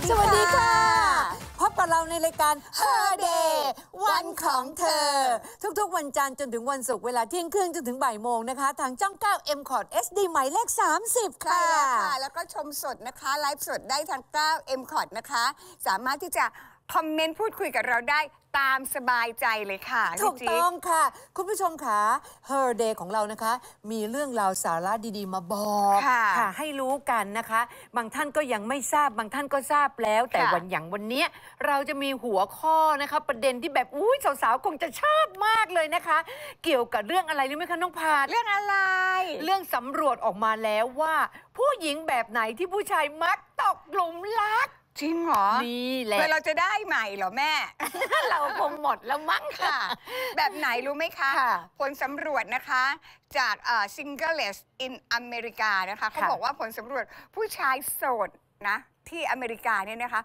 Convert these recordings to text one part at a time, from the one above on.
สวัสดีค่ะพบกับเราในรายการ Her Day วันของเธอทุกๆวันจันทร์จนถึงวันศุกร์เวลาเที่ยงครึ่งจนถึงบ่ายโมงนะคะทางช่อง 9 MCOT SD หมายเลข 30 ค่ะแล้วก็ชมสดนะคะไลฟ์สดได้ทาง 9 MCOT นะคะสามารถที่จะคอมเมนต์พูดคุยกับเราได้ตามสบายใจเลยค่ะถูกต้องค่ะคุณผู้ชมค่ะ Her Day ของเรานะคะมีเรื่องราวสาระดีๆมาบอกค่ะให้รู้กันนะคะบางท่านก็ยังไม่ทราบบางท่านก็ทราบแล้วแต่วันนี้เราจะมีหัวข้อนะคะประเด็นที่แบบอุ้ยสาวๆคงจะชอบมากเลยนะคะเกี่ยวกับเรื่องอะไรรู้ไหมคะน้องพาดเรื่องอะไรเรื่องสำรวจออกมาแล้วว่าผู้หญิงแบบไหนที่ผู้ชายมักตกหลุมรักจริงเหรอนี่แหละเราจะได้ใหม่เหรอแม่เราคงหมดแล้วมั้งค่ะแบบไหนรู้ไหมคะผลสำรวจนะคะจากSingles in America นะคะเขาบอกว่าผลสำรวจผู้ชายโสดนะที่อเมริกาเนี่ยนะคะ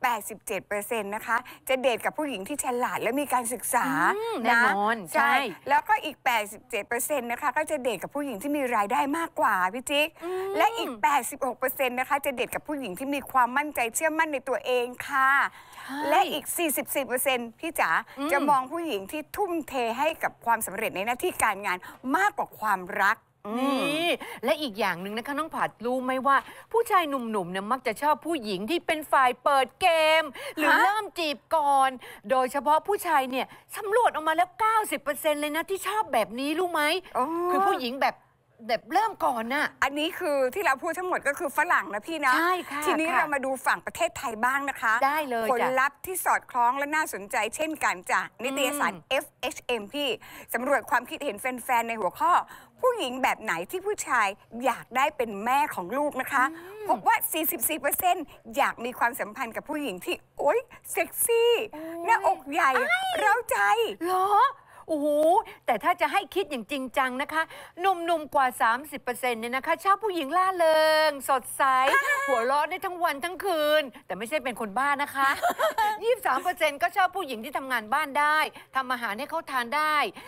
87%นะคะจะเดทกับผู้หญิงที่ฉลาดและมีการศึกษาแน่นอนใช่แล้วก็อีก 87% นะคะก็จะเดทกับผู้หญิงที่มีรายได้มากกว่าพี่จิ๊กและอีก 86% นะคะจะเดทกับผู้หญิงที่มีความมั่นใจเชื่อมั่นในตัวเองค่ะและอีก 44% พี่จ๋าจะมองผู้หญิงที่ทุ่มเทให้กับความสำเร็จในหน้าที่การงานมากกว่าความรักนี่และอีกอย่างหนึ่งนะคะน้องผัดรู้ไหมว่าผู้ชายหนุ่มๆเนี่ยมักจะชอบผู้หญิงที่เป็นฝ่ายเปิดเกมหรือเริ่มจีบก่อนโดยเฉพาะผู้ชายเนี่ยสำรวจออกมาแล้ว 90% เลยนะที่ชอบแบบนี้รู้ไหมคือผู้หญิงแบบเริ่มก่อนน่ะอันนี้คือที่เราพูดทั้งหมดก็คือฝรั่งนะพี่นะใช่ค่ะทีนี้เรามาดูฝั่งประเทศไทยบ้างนะคะได้เลยผลลัพธ์ที่สอดคล้องและน่าสนใจเช่นกันจากนิตยสาร FHM พี่สำรวจความคิดเห็นแฟนๆในหัวข้อผู้หญิงแบบไหนที่ผู้ชายอยากได้เป็นแม่ของลูกนะคะพบว่า 44% อยากมีความสัมพันธ์กับผู้หญิงที่โอ๊ยเซ็กซี่หน้าอกใหญ่เร้าใจเหรอโอ้โหแต่ถ้าจะให้คิดอย่างจริงจังนะคะหนุ่มๆกว่า 30% เนี่ยนะคะชอบผู้หญิงล่าเริงสดใส หัวเราะได้ทั้งวันทั้งคืนแต่ไม่ใช่เป็นคนบ้านะคะ 23% ก็ชอบผู้หญิงที่ทำงานบ้านได้ทำอาหารให้เขาทานได้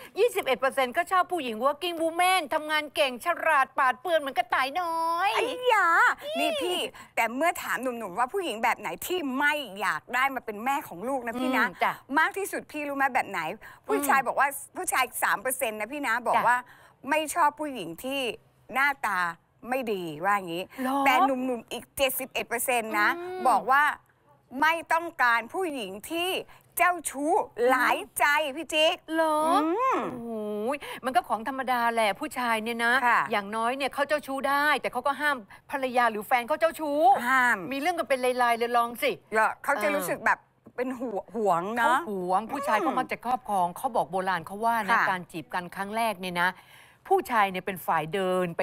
21% ก็ชอบผู้หญิง working woman ทำงานเก่งฉลาดปราดเปรื่องเหมือนกระต่ายน้อยไอ้ยานี่พี่แต่เมื่อถามหนุ่มๆว่าผู้หญิงแบบไหนที่ไม่อยากได้มาเป็นแม่ของลูกนะพี่นะมากที่สุดพี่รู้ไหมแบบไหนผู้ชายบอกว่าผู้ชาย 3% นะพี่นะบอกว่าไม่ชอบผู้หญิงที่หน้าตาไม่ดีว่าอย่างนี้แต่หนุ่มๆอีก 71% นะบอกว่าไม่ต้องการผู้หญิงที่เจ้าชู้หลายใจพี่จิ๊กเหรอโอ้โหมันก็ของธรรมดาแหละผู้ชายเนี่ยนะอย่างน้อยเนี่ยเขาเจ้าชู้ได้แต่เขาก็ห้ามภรรยาหรือแฟนเขาเจ้าชู้ห้ามมีเรื่องกันเป็นลายๆเลยลองสิเขาจะรู้สึกแบบเป็นห่วงนะหวงผู้ชายเขามักจะครอบครองเขาบอกโบราณเขาว่านะการจีบกันครั้งแรกเนี่ยนะผู้ชายเนี่ยเป็นฝ่ายเดินไป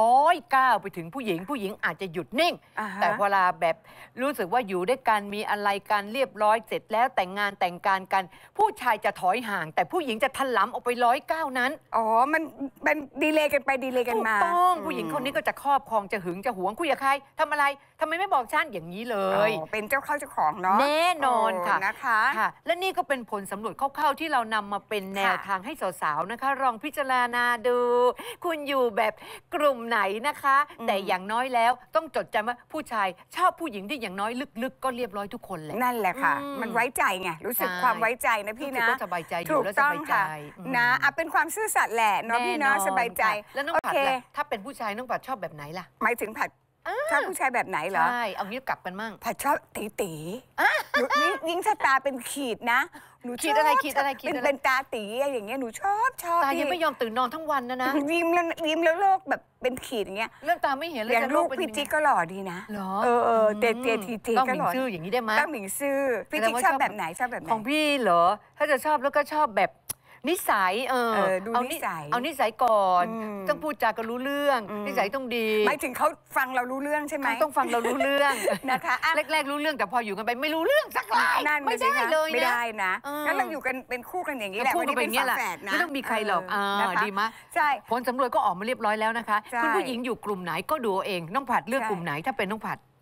109ไปถึงผู้หญิงอาจจะหยุดนิ่งแต่เวลาแบบรู้สึกว่าอยู่ด้วยกันมีอะไรกันเรียบร้อยเสร็จแล้วแต่งงานแต่งการกันผู้ชายจะถอยห่างแต่ผู้หญิงจะถลำออกไป109นั้นอ๋อมันดีเลย์กันไปดีเลย์กันมาถูกต้องผู้หญิงคนนี้ก็จะครอบครองจะหึงจะหวงคุยกับใครทำอะไรทำไมไม่บอกฉันอย่างนี้เลยเป็นเจ้าเข้าเจ้าของเนาะแน่นอนค่ะนะคะและนี่ก็เป็นผลสำรวจคร่าวๆที่เรานำมาเป็นแนวทางให้สาวๆนะคะลองพิจารณาดูคุณอยู่แบบกลุ่มไหนนะคะแต่อย่างน้อยแล้วต้องจดจำว่าผู้ชายชอบผู้หญิงที่อย่างน้อยลึกๆก็เรียบร้อยทุกคนแหละนั่นแหละค่ะมันไว้ใจไงรู้สึกความไว้ใจนะพี่นะก็สบายใจอยู่แล้วสบายใจนะเป็นความซื่อสัตย์แหละเนาะพี่เนาะสบายใจแล้วน้องผัดถ้าเป็นผู้ชายน้องผัดชอบแบบไหนล่ะหมายถึงผัดชอบผู้ชายแบบไหนเหรอใช่เอางี้กลับกันมั่งผัดชอบตียิ่งถ้าตาเป็นขีดนะหนูขีดอะไรเป็นตาตีอย่างเงี้ยหนูชอบตายังไม่ยอมตื่นนอนทั้งวันนะยิ้มแล้วโลกแบบเป็นขีดอย่างเงี้ยเรื่องตาไม่เห็นเลยอย่างลูกพี่จิ๊กก็หล่อดีนะเตทีก็หล่อชื่ออย่างนี้ได้ไหมต้องหมิงซื่อพี่จิ๊กชอบแบบไหนของพี่เหรอถ้าจะชอบแล้วก็ชอบแบบนิสัยดูนิสัยเอานิสัยก่อนต้องพูดจาก็รู้เรื่องนิสัยต้องดีหมายถึงเขาฟังเรารู้เรื่องใช่ไหมต้องฟังเรารู้เรื่องนะคะแรกๆรู้เรื่องแต่พออยู่กันไปไม่รู้เรื่องสักรายไม่ได้เลยไม่ได้นะงั้นเราอยู่กันเป็นคู่กันอย่างนี้แหละไม่ได้เป็นฝาแฝดนะไม่ต้องมีใครหรอกดีมั้ยใช่ผลสำรวจก็ออกมาเรียบร้อยแล้วนะคะคุณผู้หญิงอยู่กลุ่มไหนก็ดูเองน้องผัดเลือกกลุ่มไหนถ้าเป็นน้องผัด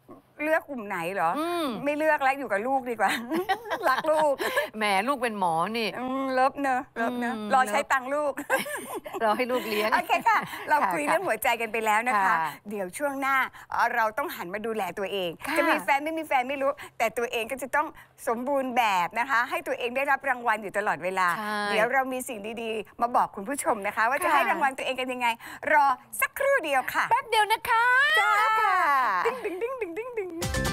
เลือกกลุ่มไหนเหรอไม่เลือกแล้วอยู่กับลูกดีกว่า รักลูกแหมลูกเป็นหมอนี่เลิฟเนอะรอใช้ตังค์ลูกรอให้ลูกเลี้ยงโอเคค่ะเราคุยเรื่องหัวใจกันไปแล้วนะคะเดี๋ยวช่วงหน้าเราต้องหันมาดูแลตัวเองจะมีแฟนไม่มีแฟนไม่รู้แต่ตัวเองก็จะต้องสมบูรณ์แบบนะคะให้ตัวเองได้รับรางวัลอยู่ตลอดเวลาเดี๋ยวเรามีสิ่งดีๆมาบอกคุณผู้ชมนะคะว่าจะให้รางวัลตัวเองกันยังไงรอสักครู่เดียวค่ะแป๊บเดียวนะคะจ้าดึงดึงดึงดึงดึงดึง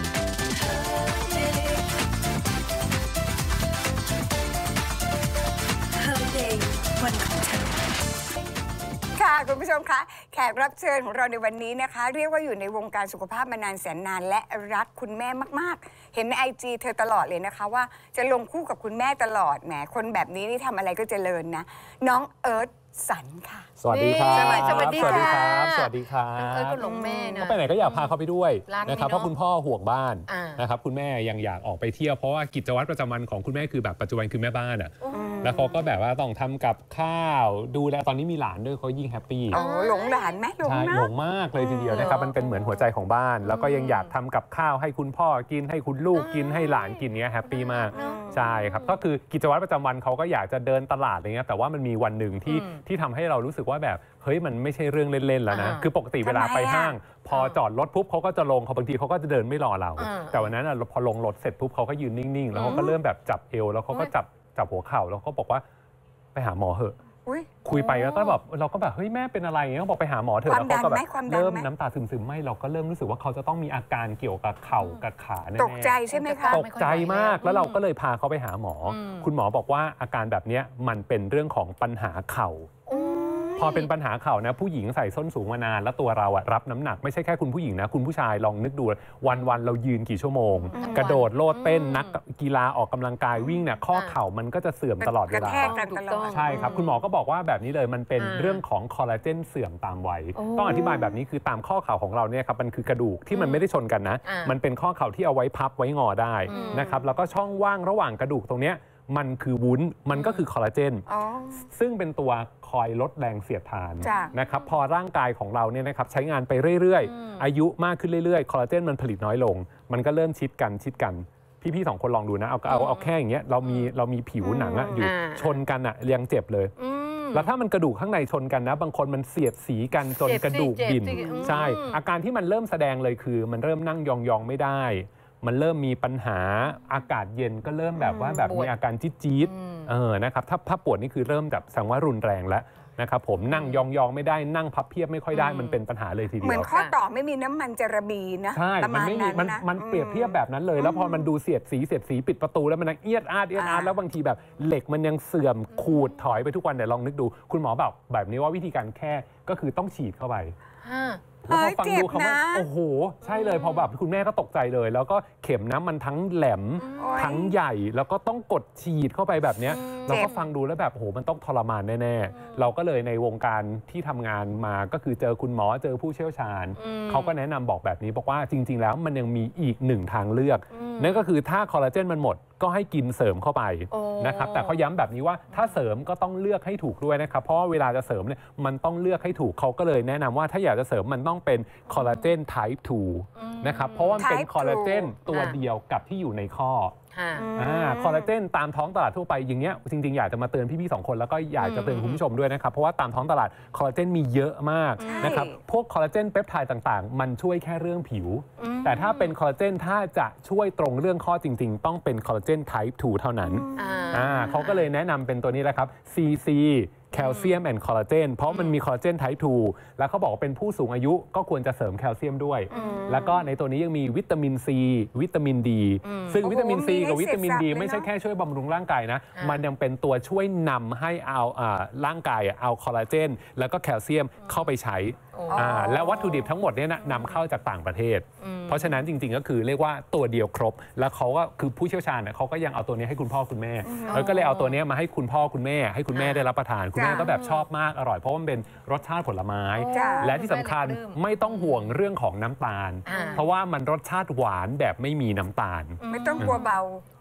วันของฉันค่ะคุณผู้ชมคะแขกรับเชิญของเราในวันนี้นะคะเรียกว่าอยู่ในวงการสุขภาพมานานแสนนานและรักคุณแม่มากๆเห็นใน IG เธอตลอดเลยนะคะว่าจะลงคู่กับคุณแม่ตลอดแหมคนแบบนี้นี่ทำอะไรก็เจริญนะน้องเอิร์ธสันค่ะสวัสดีครับสวัสดีครับสวัสดีครับก็หลงแม่นะไปไหนก็อยากพาเขาไปด้วยนะครับเพราะคุณพ่อห่วงบ้านนะครับคุณแม่ยังอยากออกไปเที่ยวเพราะว่ากิจวัตรประจำวันของคุณแม่คือแบบปัจจุบันคือแม่บ้านอ่ะแล้วเขาก็แบบว่าต้องทำกับข้าวดูแลตอนนี้มีหลานด้วยเขายิ่งแฮปปี้หลงหลานไหมใช่หลงมากเลยทีเดียวนะครับมันเป็นเหมือนหัวใจของบ้านแล้วก็ยังอยากทำกับข้าวให้คุณพ่อกินให้คุณลูกกินให้หลานกินเนี้ยแฮปปี้มากใช่ครับก็คือกิจวัตรประจำวันเขาก็อยากจะเดินตลาดอะไรเงี้ยแต่ว่ามันมีวันหนึ่งที่ทำให้เรารู้สึกว่าแบบเฮ้ยมันไม่ใช่เรื่องเล่นๆแล้วนะคือปกติเวลาไปห้างพอจอดรถปุ๊บเขาก็จะลงเขาบางทีเขาก็จะเดินไม่รอเราแต่วันนั้นพอลงรถเสร็จปุ๊บเขาก็ยืนนิ่งๆแล้วเขาก็เริ่มแบบจับเอวแล้วเขาก็จับหัวเข่าแล้วเขาบอกว่าไปหาหมอเหอะคุยไปแล้วก็แบบเราก็แบบเฮ้ยแม่เป็นอะไรเงี้ยเขาบอกไปหาหมอเถอะแล้วเขาก็แบบเริ่มน้ำตาซึมๆไม่เราก็เริ่มรู้สึกว่าเขาจะต้องมีอาการเกี่ยวกับเข่ากับขาแน่ๆตกใจใช่ไหมคะตกใจมากแล้วเราก็เลยพาเขาไปหาหมอคุณหมอบอกว่าอาการแบบนี้มันเป็นเรื่องของปัญหาเข่าพอเป็นปัญหาเข่านะผู้หญิงใส่ส้นสูงมานานแล้วตัวเราอะรับน้ำหนักไม่ใช่แค่คุณผู้หญิงนะคุณผู้ชายลองนึกดูวันเรายืนกี่ชั่วโมงกระโดดโลดเต้นนักกีฬาออกกำลังกายวิ่งเนี่ยข้อเข่ามันก็จะเสื่อมตลอดเวลาใช่ครับคุณหมอก็บอกว่าแบบนี้เลยมันเป็นเรื่องของคอลลาเจนเสื่อมตามวัยต้องอธิบายแบบนี้คือตามข้อเข่าของเราเนี่ยครับมันคือกระดูกที่มันไม่ได้ชนกันนะมันเป็นข้อเข่าที่เอาไว้พับไว้งอได้นะครับแล้วก็ช่องว่างระหว่างกระดูกตรงเนี้ยมันคือวุ้นมันก็คือคอลลาเจนซึ่งเป็นตัวคอยลดแรงเสียดทานนะครับพอร่างกายของเราเนี่ยนะครับใช้งานไปเรื่อยๆอายุมากขึ้นเรื่อยๆคอลลาเจนมันผลิตน้อยลงมันก็เริ่มชิดกันพี่ๆ2 คนลองดูนะเอาแค่อย่างเงี้ยเรามีผิวหนังอะอยู่ชนกันอะยังเจ็บเลยแล้วถ้ามันกระดูกข้างในชนกันนะบางคนมันเสียดสีกันจนกระดูกบิ่นใช่อาการที่มันเริ่มแสดงเลยคือมันเริ่มนั่งยองๆไม่ได้มันเริ่มมีปัญหาอากาศเย็นก็เริ่มแบบว่าแบบมีอาการจี๊ดนะครับถ้าปวดนี่คือเริ่มแบบแสดงว่ารุนแรงแล้วนะครับผมนั่งยองๆไม่ได้นั่งพับเพียบไม่ค่อยได้มันเป็นปัญหาเลยทีเดียวเหมือนข้อต่อไม่มีน้ำมันจะระบีนะใช่มันไม่มีมันเปรียบเทียบแบบนั้นเลยแล้วพอมันดูเสียดสีปิดประตูแล้วมันเอียดอาดแล้วบางทีแบบเหล็กมันยังเสื่อมขูดถอยไปทุกวันเดี๋ยวลองนึกดูคุณหมอบอกแบบนี้ว่าวิธีการแค่ก็คือต้องฉีดเข้าไปแล้วพอฟังดูคำว่าโอ้โหใช่เลยพอแบบคุณแม่ก็ตกใจเลยแล้วก็เข็มน้ำมันทั้งแหลมทั้งใหญ่แล้วก็ต้องกดฉีดเข้าไปแบบเนี้ยเราก็ฟังดูแล้วแบบโอ้โหมันต้องทรมานแน่ๆเราก็เลยในวงการที่ทำงานมาก็คือเจอคุณหมอเจอผู้เชี่ยวชาญเขาก็แนะนำบอกแบบนี้บอกว่าจริงๆแล้วมันยังมีอีก1 ทางเลือกนั่นก็คือถ้าคอลลาเจนมันหมดก็ให้กินเสริมเข้าไปนะครับแต่เขาย้ำแบบนี้ว่าถ้าเสริมก็ต้องเลือกให้ถูกด้วยนะครับเพราะว่าเวลาจะเสริมเนี่ยมันต้องเลือกให้ถูกเขาก็เลยแนะนำว่าถ้าอยากจะเสริมมันต้องเป็นคอลลาเจน type 2นะครับเพราะว่ามันเป็นคอลลาเจนตัวเดียวกับที่อยู่ในข้อคอลลาเจนตามท้องตลาดทั่วไปอย่างเงี้ยจริงๆอยากจะมาเตือนพี่ๆ2 คนแล้วก็อยากจะเตือนคุณผู้ชมด้วยนะครับเพราะว่าตามท้องตลาดคอลลาเจนมีเยอะมากนะครับพวกคอลลาเจนเปปไทด์ต่างๆมันช่วยแค่เรื่องผิวแต่ถ้าเป็นคอลลาเจนถ้าจะช่วยตรงเรื่องข้อจริงๆต้องเป็นคอลลาเจน type 2 เท่านั้นเขาก็เลยแนะนำเป็นตัวนี้แหละครับ CC แคลเซียมแอนด์คอลลาเจนเพราะมันมีคอลลาเจนไทป์ 2แล้วเขาบอกว่าเป็นผู้สูงอายุก็ควรจะเสริมแคลเซียมด้วยแล้วก็ในตัวนี้ยังมีวิตามินซีวิตามินดีซึ่งวิตามินซีกับวิตามินดีไม่ใช่แค่ช่วยบำรุงร่างกายนะมันยังเป็นตัวช่วยนำให้เอาร่างกายเอาคอลลาเจนแล้วก็แคลเซียมเข้าไปใช้และวัตถุดิบทั้งหมดเนี่ยนำเข้าจากต่างประเทศเพราะฉะนั้นจริงๆก็คือเรียกว่าตัวเดียวครบแล้วเขาก็คือผู้เชี่ยวชาญเขาก็ยังเอาตัวนี้ให้คุณพ่อคุณแม่แล้วก็เลยเอาตัวนี้มาให้คุณพ่อคุณแม่ให้คุณแม่ได้รับประทานคุณแม่ก็แบบชอบมากอร่อยเพราะมันเป็นรสชาติผลไม้และที่สำคัญไม่ต้องห่วงเรื่องของน้ำตาลเพราะว่ามันรสชาติหวานแบบไม่มีน้ำตาลไม่ต้องกลัวเบา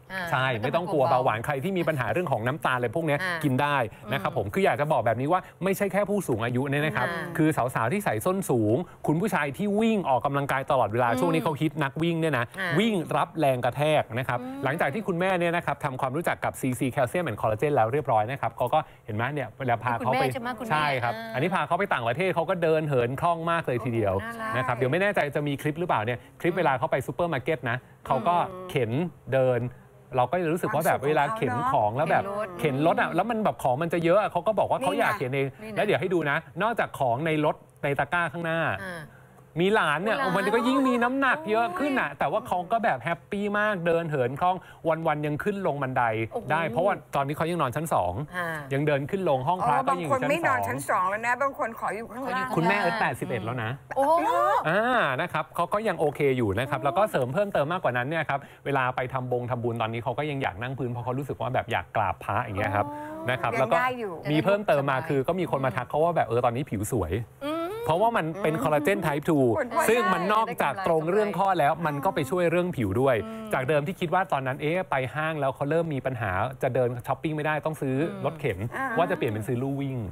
ใช่ไม่ต้องกลัวเบาหวานใครที่มีปัญหาเรื่องของน้ำตาลอะไรพวกนี้กินได้นะครับผมคืออยากจะบอกแบบนี้ว่าไม่ใช่แค่ผู้สูงอายุเนี่ยนะครับคือสาวๆที่ใส่ส้นสูงคุณผู้ชายที่วิ่งออกกำลังกายตลอดเวลาช่วงนี้เขาฮิตนักวิ่งเนี่ยนะวิ่งรับแรงกระแทกนะครับหลังจากที่คุณแม่เนี่ยนะครับทำความรู้จักกับ CC แคลเซียมแอนด์คอลลาเจนแล้วเรียบร้อยนะครับเขาก็เห็นไหมเนี่ยเวลาพาเขาไปใช่ครับอันนี้พาเขาไปต่างประเทศเขาก็เดินเหินคล่องมากเลยทีเดียวนะครับเดี๋ยวไม่แน่ใจจะมีคลิปหรือเปล่าเนี่ยคลิปเวลาเขาไปซูเปอร์มาร์เก็ตนะเขาก็เข็นเดินเราก็รู้สึกว่าแบบเวลาเข็นของแล้วแบบเข็นรถอ่ะแล้วมันแบบของมันจะเยอะเขาก็บอกว่าเขาอยากเข็นเองแล้วเดี๋ยวให้ดูนะนอกจากของในรถในตะกร้าข้างหน้ามีหลานเนี่ยมันก็ยิ่งมีน้ำหนักเยอะขึ้นอ่ะแต่ว่าเขาก็แบบแฮปปี้มากเดินเหินคล่องวันๆยังขึ้นลงบันไดได้เพราะว่าตอนนี้เขายังนอนชั้น2ยังเดินขึ้นลงห้องพระก็ยังอยู่ชั้น2บางคนไม่นอนชั้น2แล้วนะบางคนขออยู่ข้างล่างคุณแม่81แล้วนะนะครับเขาก็ยังโอเคอยู่นะครับแล้วก็เสริมเพิ่มเติมมากกว่านั้นเนี่ยครับเวลาไปทำบุญตอนนี้เขาก็ยังอยากนั่งพื้นเพราะเขารู้สึกว่าแบบอยากกราบพระอย่างเงี้ยครับนะครับแล้วก็มีเพิ่มเติมมาคือก็มีคนมาทักเขาว่าแบบตอนนี้ผิวสวยเพราะว่ามันเป็นคอลลาเจนไทป์ 2 ซึ่งมันนอกจากตรงเรื่องข้อแล้วมันก็ไปช่วยเรื่องผิวด้วยจากเดิมที่คิดว่าตอนนั้นไปห้างแล้วเขาเริ่มมีปัญหาจะเดินช้อปปิ้งไม่ได้ต้องซื้อรถเข็นว่าจะเปลี่ยนเป็นซื้อลู่วิ่ง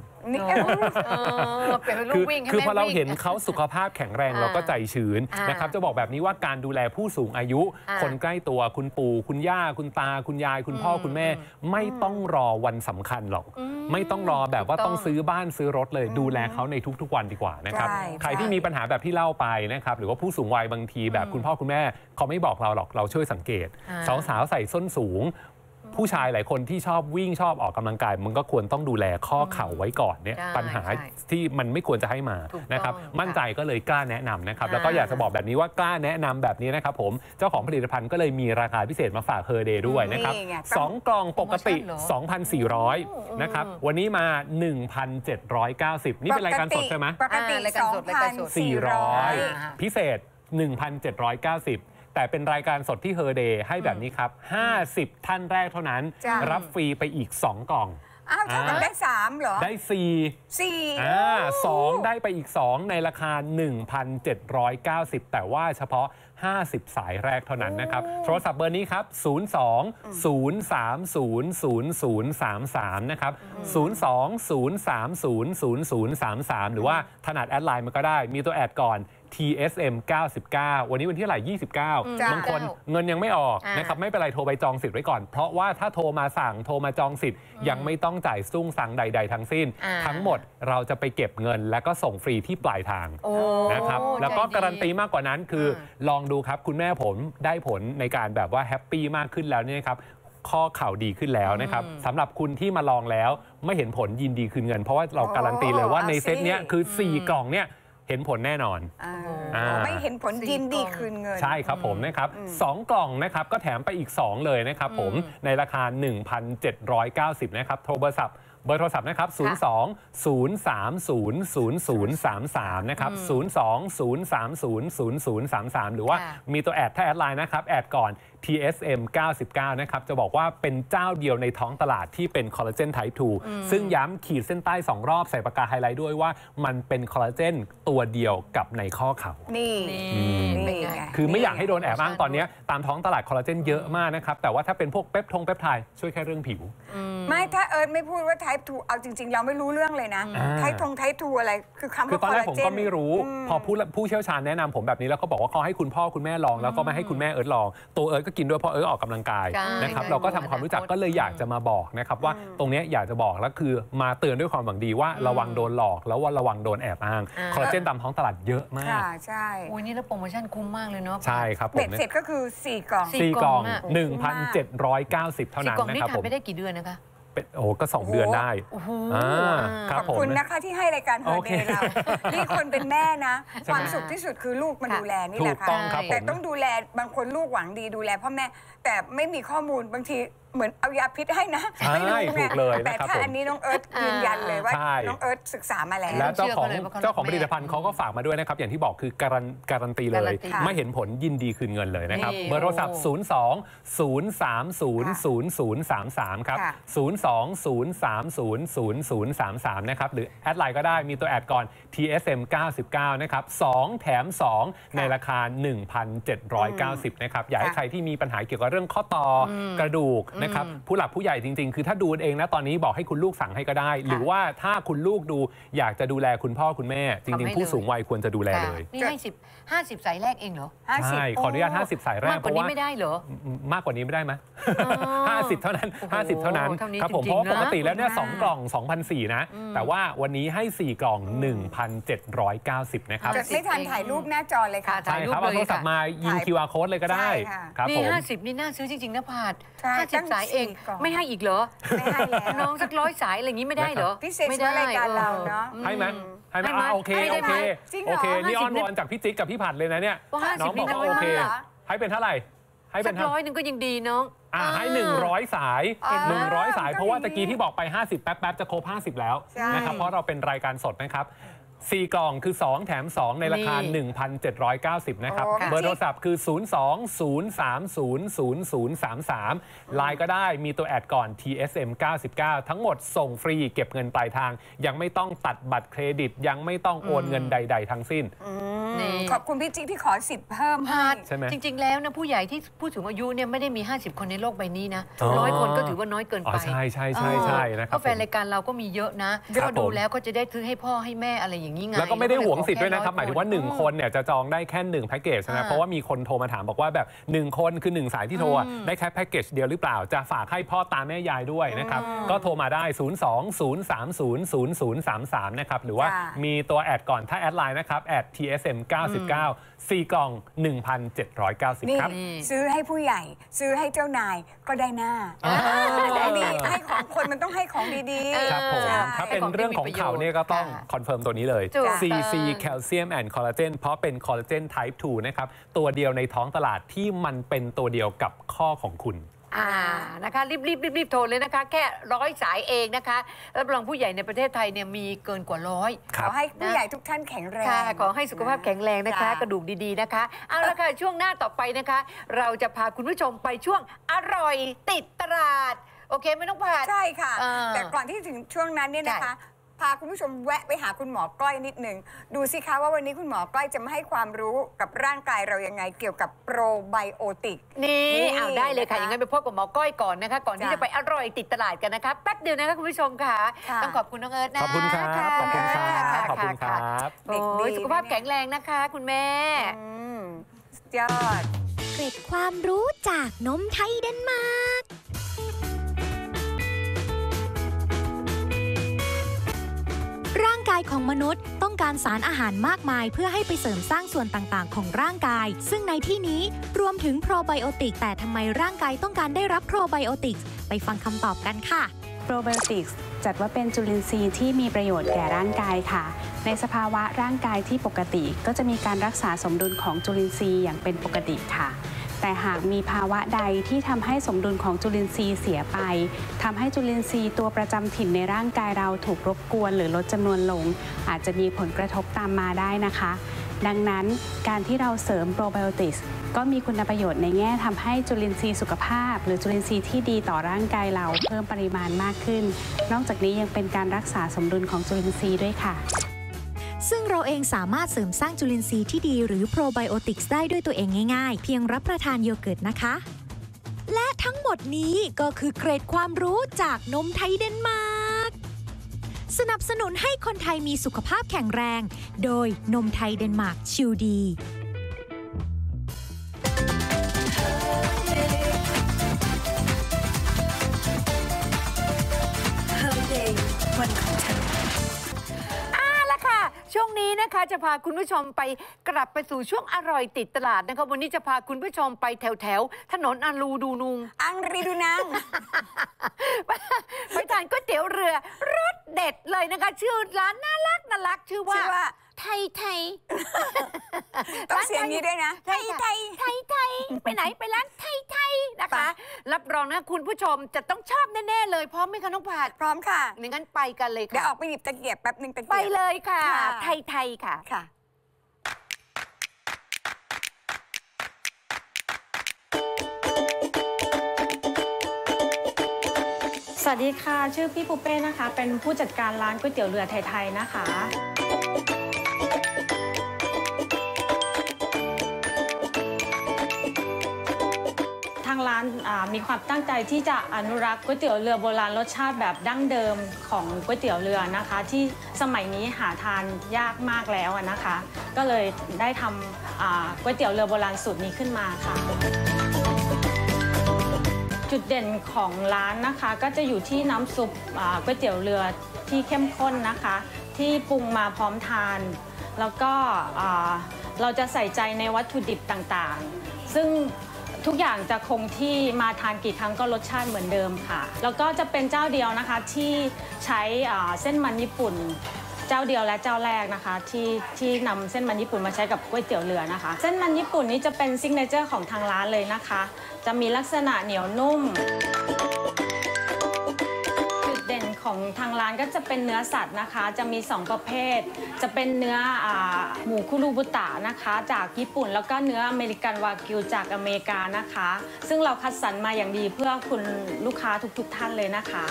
คือพอเราเห็นเขาสุขภาพแข็งแรงเราก็ใจชื้นนะครับจะบอกแบบนี้ว่าการดูแลผู้สูงอายุคนใกล้ตัวคุณปู่คุณย่าคุณตาคุณยายคุณพ่อคุณแม่ไม่ต้องรอวันสำคัญหรอกไม่ต้องรอแบบว่าต้องซื้อบ้านซื้อรถเลยดูแลเขาในทุกๆวันดีกว่านะครับใครที่มีปัญหาแบบที่เล่าไปนะครับหรือว่าผู้สูงวัยบางทีแบบคุณพ่อคุณแม่เขาไม่บอกเราหรอกเราช่วยสังเกตสาวๆใส่ส้นสูงผู้ชายหลายคนที่ชอบวิ่งชอบออกกำลังกายมันก็ควรต้องดูแลข้อเข่าไว้ก่อนเนี่ยปัญหาที่มันไม่ควรจะให้มานะครับมั่นใจก็เลยกล้าแนะนำนะครับแล้วก็อยากจะบอกแบบนี้ว่ากล้าแนะนำแบบนี้นะครับผมเจ้าของผลิตภัณฑ์ก็เลยมีราคาพิเศษมาฝากเฮอร์เดย์ด้วยนะครับ2 กล่องปกติ 2,400 นะครับวันนี้มา 1,790 นี่เป็นรายการสดใช่ไหมปกติ 2,400 พิเศษ 1,790แต่เป็นรายการสดที่เฮอร์เดย์ให้แบบนี้ครับ50ท่านแรกเท่านั้นรับฟรีไปอีก2 กล่องอ้าวเท่ากับได้3เหรอได้4 2ได้ไปอีก2ในราคา 1,790 แต่ว่าเฉพาะ50สายแรกเท่านั้นนะครับโทรศัพท์เบอร์นี้ครับ02-030-0033นะครับ02-030-0033หรือว่าถนัดแอดไลน์มันก็ได้มีตัวแอดก่อนTSM 99วันนี้วันที่เท่าไหร่29บางคนเงินยังไม่ออกนะครับไม่เป็นไรโทรไปจองสิทธิ์ไว้ก่อนเพราะว่าถ้าโทรมาสั่งโทรมาจองสิทธิ์ยังไม่ต้องจ่ายซุ้งสั่งใดๆทั้งสิ้นทั้งหมดเราจะไปเก็บเงินและก็ส่งฟรีที่ปลายทางนะครับแล้วก็การันตีมากกว่านั้นคือลองดูครับคุณแม่ผมได้ผลในการแบบว่าแฮปปี้มากขึ้นแล้วเนี่ยครับข้อเข่าดีขึ้นแล้วนะครับสำหรับคุณที่มาลองแล้วไม่เห็นผลยินดีคืนเงินเพราะว่าเราการันตีเลยว่าในเซตเนี้ยคือ4 กล่องเนี่ยเห็นผลแน่นอนไม่เห็นผลยินดีคืนเงินใช่ครับผมนะครับ2 กล่องนะครับก็แถมไปอีก2เลยนะครับผมในราคา 1,790 นะครับโทรเบอร์โทรศัพท์นะครับ02-030-0033นะครับ02-030-0033หรือว่ามีตัวแอดถ้าแอดไลน์นะครับแอดก่อน TSM 99นะครับจะบอกว่าเป็นเจ้าเดียวในท้องตลาดที่เป็นคอลลาเจนไทป์ 2ซึ่งย้ำขีดเส้นใต้2 รอบใส่ปากกาไฮไลท์ด้วยว่ามันเป็นคอลลาเจนตัวเดียวกับในข้อเข่านี่คือไม่อยากให้โดนแอบอ้างตอนนี้ตามท้องตลาดคอลลาเจนเยอะมากนะครับแต่ว่าถ้าเป็นพวกเปปไทด์ช่วยแค่เรื่องผิวไม่ถ้าไม่พูดว่า type 2เอาจริงๆเราไม่รู้เรื่องเลยนะtype 2อะไรคือคำว่าตอนแรกผมก็ไม่รู้พอผู้เชี่ยวชาญแนะนำผมแบบนี้แล้วก็บอกว่าเขาให้คุณพ่อคุณแม่ลองแล้วก็ไม่ให้คุณแม่ลองตัวก็กินด้วยเพราะออกกำลังกายนะครับเราก็ทำความรู้จักก็เลยอยากจะมาบอกนะครับว่าตรงนี้อยากจะบอกแล้วคือมาเตือนด้วยความหวังดีว่าระวังโดนหลอกแล้วว่าระวังโดนแอบอ้างคอลลาเจนตามท้องตลาดเยอะมากใช่โอ้ยนี่แล้วโปรโมชั่นคุ้มมากเลยเนาะใช่ครับผมเบ็ดเสร็จก็คือ4 กล่อง 4 กล่อง 1,790 เท่านั้นนะครับผมไม่ได้กี่เดือนนะคะก็2 เดือนได้ขอบคุณนะคะที่ให้รายการเฮอร์เดย์เรานี่คนเป็นแม่นะความสุขที่สุดคือลูกมาดูแลนี่แหละค่ะแต่ต้องดูแลบางคนลูกหวังดีดูแลพ่อแม่แต่ไม่มีข้อมูลบางทีเหมือนเอายาพิษให้นะใช่ถูกเลยนะครับแต่ถ้าอันนี้น้องเอิร์ธยืนยันเลยว่าใช่น้องเอิร์ธศึกษามาแล้วและเจ้าของผลิตภัณฑ์เขาก็ฝากมาด้วยนะครับอย่างที่บอกคือการันตีเลย ไม่เห็นผลยินดีคืนเงินเลยนะครับเบอร์โทรศัพท์ 02-030-0033 ครับ 02-030-0033 นะครับหรือแอดไลน์ก็ได้มีตัวแอดก่อน TSM 99 นะครับ2แถม 2 ในราคา 1,790 นะครับอยากให้ใครที่มีปัญหาเกี่ยวกับเรื่องข้อต่อกระดูกนะครับผู้หลักผู้ใหญ่จริงๆคือถ้าดูเองนะตอนนี้บอกให้คุณลูกสั่งให้ก็ได้ หรือว่าถ้าคุณลูกดูอยากจะดูแลคุณพ่อคุณแม่จริงๆผู้สูงวัยควรจะดูแลเลยนี่ให้50 สายแรกเองเหรอใช่ขออนุญาต50 สายแรกมากกว่านี้ไม่ได้เหรอมากกว่านี้ไม่ได้ไหม50 เท่านั้น50 เท่านั้นครับผมเพราะปกติแล้วเนี่ย2 กล่อง 2,400 นะแต่ว่าวันนี้ให้4 กล่อง 1,790 นะครับไม่ทันถ่ายรูปหน้าจอเลยค่ะใช่ครับเอาโทรศัพท์มายิง QR code เลยก็ได้ครับผมนี่50นี่น่าซื้อจริงๆนะพาด50 สายเองไม่ให้อีกเหรอไม่ให้แล้วน้องสัก100 สายอะไรอย่างนี้ไม่ได้เหรอพิเศษไม่ได้รายการเราเนาะให้ไหมโอเคนี่อ้อนวอนจากพี่จิ๊กกับพี่ผัดเลยนะเนี่ยน้องบอกว่าโอเคให้เป็นเท่าไหร่ให้เป็น 100นึงก็ยังดีน้องให้100 สาย100 สายเพราะว่าตะกี้ที่บอกไป50แป๊บๆจะครบ50แล้วนะครับเพราะเราเป็นรายการสดนะครับ4 กล่องคือ2แถม 2 ในราคา 1,790 นะครับเบอร์โทรศัพท์คือ 02-030-0033 ไลน์ก็ได้มีตัวแอดก่อน TSM 99 ทั้งหมดส่งฟรีเก็บเงินปลายทางยังไม่ต้องตัดบัตรเครดิตยังไม่ต้องโอนเงินใดๆทั้งสิ้นขอบคุณพี่จิ๊กที่ขอสิทธิ์เพิ่มใช่ไหมจริงๆแล้วนะผู้ใหญ่ที่ผู้สูงอายุเนี่ยไม่ได้มี50 คนในโลกใบนี้นะ100 คนก็ถือว่าน้อยเกินไปใช่นะครับก็แฟนรายการเราก็มีเยอะนะก็ดูแล้วก็จะได้ซื้อให้พ่อให้แม่อะไรอย่างนี้ไงแล้วก็ไม่ได้หวงสิทธิ์ด้วยนะครับหมายถึงว่า1 คนเนี่ยจะจองได้แค่1แพ็กเกจนะเพราะว่ามีคนโทรมาถามบอกว่าแบบ1 คนคือ1 สายที่โทรได้แค่แพ็กเกจเดียวหรือเปล่าจะฝากให้พ่อตาแม่ยายด้วยนะครับก็โทรมาได้ 02-030-0033 นะครับหรือว่ามีตัวแอดก่อนถ้าแอดไลน์นะครับแอด TSM 99 4 กล่อง 1,790 ครับซื้อให้ผู้ใหญ่ซื้อให้เจ้านายก็ได้หน้าดีให้ของคนมันต้องให้ของดีๆครับผมถ้าเป็นเรื่องของข่าวเนี่ยก็ต้องคอนเฟิร์มตัวนี้เลย CC แคลเซียมแอนด์คอลลาเจนเพราะเป็นคอลลาเจน type 2 นะครับตัวเดียวในท้องตลาดที่มันเป็นตัวเดียวกับข้อของคุณนะคะรีบโทรเลยนะคะแค่100 สายเองนะคะรับรองผู้ใหญ่ในประเทศไทยเนี่ยมีเกินกว่า100 ขอให้ผู้ใหญ่ทุกท่านแข็งแรงขอให้สุขภาพแข็งแรงนะคะกระดูกดีๆนะคะเอาละค่ะช่วงหน้าต่อไปนะคะเราจะพาคุณผู้ชมไปช่วงอร่อยติดตลาดโอเคไม่ต้องพาใช่ค่ะแต่ก่อนที่ถึงช่วงนั้นเนี่ยนะคะพาคุณผู้ชมแวะไปหาคุณหมอก้อยนิดหนึ่งดูสิคะว่าวันนี้คุณหมอก้อยจะมาให้ความรู้กับร่างกายเรายังไงเกี่ยวกับโปรไบโอติกนี่เอาได้เลยค่ะอย่างนั้นไปพบกับหมอก้อยก่อนนะคะก่อนที่จะไปอร่อยติดตลาดกันนะคะแป๊บเดียวนะคะคุณผู้ชมค่ะต้องขอบคุณน้องเอิร์ธนะขอบคุณครับขอบคุณครับขอบคุณครับโอ้ยสุขภาพแข็งแรงนะคะคุณแม่ยอดเกร็ดความรู้จากนมไทยเดนมาร์กร่างกายของมนุษย์ต้องการสารอาหารมากมายเพื่อให้ไปเสริมสร้างส่วนต่างๆของร่างกายซึ่งในที่นี้รวมถึงโปรไบโอติกแต่ทำไมร่างกายต้องการได้รับโปรไบโอติกไปฟังคำตอบกันค่ะโปรไบโอติกจัดว่าเป็นจุลินทรีย์ที่มีประโยชน์แก่ร่างกายค่ะในสภาวะร่างกายที่ปกติก็จะมีการรักษาสมดุลของจุลินทรีย์อย่างเป็นปกติค่ะแต่หากมีภาวะใดที่ทำให้สมดุลของจุลินทรีย์เสียไปทำให้จุลินทรีย์ตัวประจำถิ่นในร่างกายเราถูกรบกวนหรือลดจำนวนลงอาจจะมีผลกระทบตามมาได้นะคะดังนั้นการที่เราเสริมโปรไบโอติกก็มีคุณประโยชน์ในแง่ทำให้จุลินทรีย์สุขภาพหรือจุลินทรีย์ที่ดีต่อร่างกายเราเพิ่มปริมาณมากขึ้นนอกจากนี้ยังเป็นการรักษาสมดุลของจุลินทรีย์ด้วยค่ะซึ่งเราเองสามารถเสริมสร้างจุลินทรีย์ที่ดีหรือโปรไบโอติกส์ได้ด้วยตัวเองง่ายๆเพียงรับประทานโยเกิร์ตนะคะและทั้งหมดนี้ก็คือเกร็ดความรู้จากนมไทยเดนมาร์กสนับสนุนให้คนไทยมีสุขภาพแข็งแรงโดยนมไทยเดนมาร์กชิลดีช่วงนี้นะคะจะพาคุณผู้ชมไปกลับไปสู่ช่วงอร่อยติดตลาดนะคะวันนี้จะพาคุณผู้ชมไปแถวถนนอังรีดูนัง ไปทานก๋วยเตี๋ยวเรือรสเด็ดเลยนะคะชื่อร้านน่ารักชื่อว่าไทยต้องเสียงนี้ด้วยนะไทยไปไหนไปร้านไทยนะคะรับรองนะคุณผู้ชมจะต้องชอบแน่ๆเลยพร้อมไหมคะน้องผัดพร้อมค่ะงั้นไปกันเลยค่ะเดี๋ยวออกไปหยิบตะเกียบแป๊บนึงตะเกียบไปเลยค่ะไทยๆค่ะสวัสดีค่ะชื่อพี่ปูเป้นะคะเป็นผู้จัดการร้านก๋วยเตี๋ยวเรือไทยๆนะคะทางร้านมีความตั้งใจที่จะอนุรักษ์ก๋วยเตี๋ยวเรือโบราณรสชาติแบบดั้งเดิมของก๋วยเตี๋ยวเรือนะคะที่สมัยนี้หาทานยากมากแล้วนะคะก็เลยได้ทำก๋วยเตี๋ยวเรือโบราณสูตรนี้ขึ้นมาค่ะจุดเด่นของร้านนะคะก็จะอยู่ที่น้ำซุปก๋วยเตี๋ยวเรือที่เข้มข้นนะคะที่ปรุงมาพร้อมทานแล้วก็เราจะใส่ใจในวัตถุดิบต่างๆซึ่งทุกอย่างจะคงที่มาทานกี่ครั้งก็รสชาติเหมือนเดิมค่ะแล้วก็จะเป็นเจ้าเดียวนะคะที่ใช้เส้นมันญี่ปุ่นเจ้าเดียวและเจ้าแรกนะคะที่นำเส้นมันญี่ปุ่นมาใช้กับก๋วยเตี๋ยวเรือนะคะเส้นมันญี่ปุ่นนี้จะเป็นซิกเนเจอร์ของทางร้านเลยนะคะจะมีลักษณะเหนียวนุ่มจุดเด่นของทางร้านก็จะเป็นเนื้อสัตว์นะคะจะมี2ประเภทจะเป็นเนื้อหมูคุรุบุตะนะคะจากญี่ปุ่นแล้วก็เนื้ออเมริกันวากิวจากอเมริกานะคะซึ่งเราคัดสรรมาอย่างดีเพื่อคุณลูกค้าทุกท่านเลยนะคะ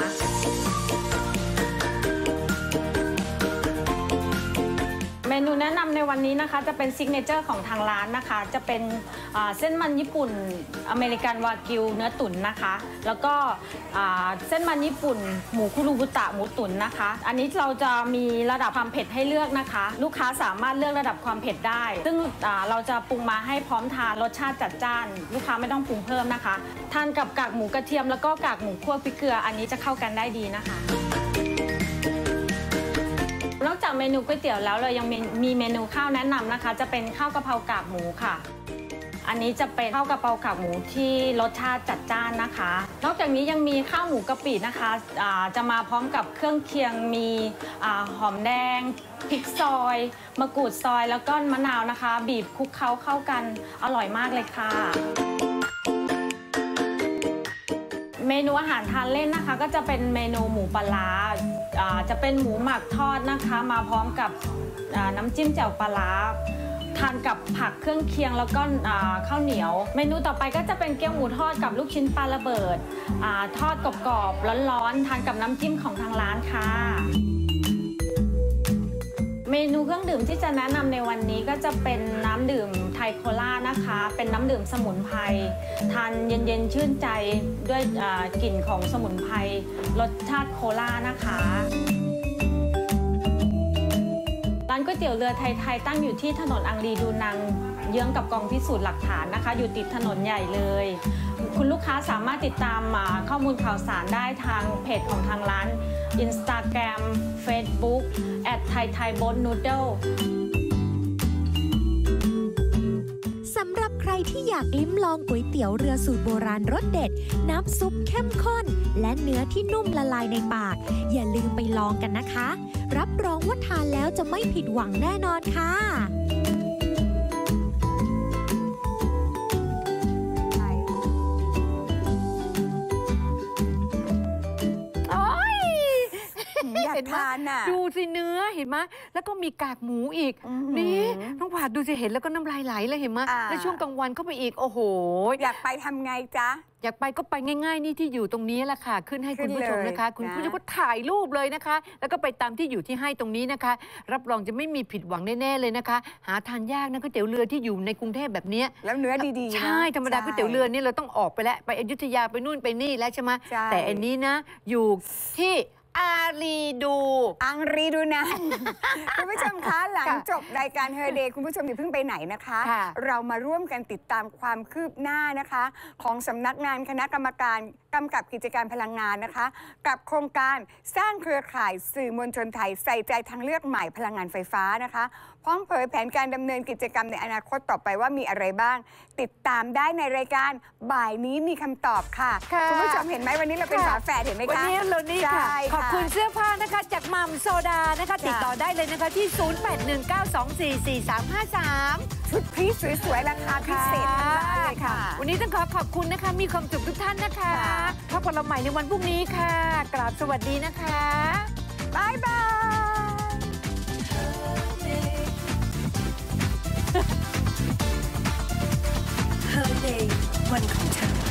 เมนูแนะนำในวันนี้นะคะจะเป็นซิกเนเจอร์ของทางร้านนะคะจะเป็นเส้นมันญี่ปุ่นอเมริกันวากิวเนื้อตุ๋นนะคะแล้วก็เส้นมันญี่ปุ่นหมูคุรุบุตะหมูตุ๋นนะคะอันนี้เราจะมีระดับความเผ็ดให้เลือกนะคะลูกค้าสามารถเลือกระดับความเผ็ดได้ซึ่งเราจะปรุงมาให้พร้อมทานรสชาติจัดจ้านลูกค้าไม่ต้องปรุงเพิ่มนะคะทานกับกากหมูกระเทียมแล้วก็กากหมูคั่วพริกเกลืออันนี้จะเข้ากันได้ดีนะคะนอกจากเมนูก๋วยเตี๋ยวแล้วเรายังมีเมนูข้าวแนะนำนะคะจะเป็นข้าวกะเพรากากหมูค่ะอันนี้จะเป็นข้าวกะเพรากากหมูที่รสชาติจัดจ้านนะคะนอกจากนี้ยังมีข้าวหมูกะปินะคะจะมาพร้อมกับเครื่องเคียงมีหอมแดงพริกซอยมะกรูดซอยแล้วก็มะนาวนะคะบีบคลุกเคล้าเข้ากันอร่อยมากเลยค่ะเมนูอาหารทานเล่นนะคะก็จะเป็นเมนูหมูปลาร้าจะเป็นหมูหมักทอดนะคะมาพร้อมกับน้ำจิ้มแจ่วปลาร้าทานกับผักเครื่องเคียงแล้วก็ข้าวเหนียวเมนูต่อไปก็จะเป็นเกี๊ยวหมูทอดกับลูกชิ้นปลาระเบิดทอดกรอบๆร้อนๆทานกับน้ำจิ้มของทางร้านค่ะเมนูเครื่องดื่มที่จะแนะนำในวันนี้ก็จะเป็นน้ำดื่มไทยโคล่านะคะเป็นน้ำดื่มสมุนไพรทานเย็นๆชื่นใจด้วยกลิ่นของสมุนไพรรสชาติโคล่านะคะร้านก๋วยเตี๋ยวเรือไทยๆตั้งอยู่ที่ถนนอังรีดูนังเยื้องกับกองพิสูจน์หลักฐานนะคะอยู่ติดถนนใหญ่เลยคุณลูกค้าสามารถติดตามข้อมูลข่าวสารได้ทางเพจของทางร้าน Instagram Facebook @thaiboatnoodle สำหรับใครที่อยากลิ้มลองก๋วยเตี๋ยวเรือสูตรโบราณรสเด็ดน้ำซุปเข้มข้นและเนื้อที่นุ่มละลายในปากอย่าลืมไปลองกันนะคะรับรองว่าทานแล้วจะไม่ผิดหวังแน่นอนค่ะอยากทานน่ะดูสิเนื้อเห็นไหมแล้วก็มีกากหมูอีกนี่น้องผัดดูสิเห็นแล้วก็น้ำลายไหลเลยเห็นไหมแล้วช่วงกลางวันเข้าไปอีกโอ้โหอยากไปทำไงจ๊ะอยากไปก็ไปง่ายๆนี่ที่อยู่ตรงนี้แหละค่ะขึ้นให้คุณผู้ชมนะคะคุณผู้ชมก็ถ่ายรูปเลยนะคะแล้วก็ไปตามที่อยู่ที่ให้ตรงนี้นะคะรับรองจะไม่มีผิดหวังแน่ๆเลยนะคะหาทานยากนะก๋วยเตี๋ยวเรือที่อยู่ในกรุงเทพแบบนี้แล้วเนื้อดีๆใช่ธรรมดาก๋วยเตี๋ยวเรือนี่เราต้องออกไปแล้วไปอยุธยาไปนู่นไปนี่แล้วใช่ไหมแต่อันนี้นะอยู่ที่อังรีดูนะคุณผู้ชมคะหลังจบรายการเฮอร์เดย์คุณผู้ชมอย่าเพิ่งไปไหนนะคะเรามาร่วมกันติดตามความคืบหน้านะคะของสำนักงานคณะกรรมการกำกับกิจการพลังงานนะคะกับโครงการสร้างเครือข่ายสื่อมวลชนไทยใส่ใจทางเลือกใหม่พลังงานไฟฟ้านะคะพร้อมเผยแผนการดำเนินกิจกรรมในอนาคตต่อไปว่ามีอะไรบ้างติดตามได้ในรายการบ่ายนี้มีคำตอบค่ะคุณผู้ชมเห็นไหมวันนี้เราเป็นฝาแฝดเห็นไหมคะวันนี้เรานี่ค่ะขอบคุณเสื้อผ้านะคะจากมัมโซดานะคะติดต่อได้เลยนะคะที่ 0819244353 ชุดพีชสวยๆราคาพิเศษทั้งนั้นเลยค่ะวันนี้ต้องขอบคุณนะคะ มีความสุขทุกท่านนะคะพบกันเราใหม่ในวันพรุ่งนี้ค่ะกราบสวัสดีนะคะบ๊ายบาย Her Day วันของเธอ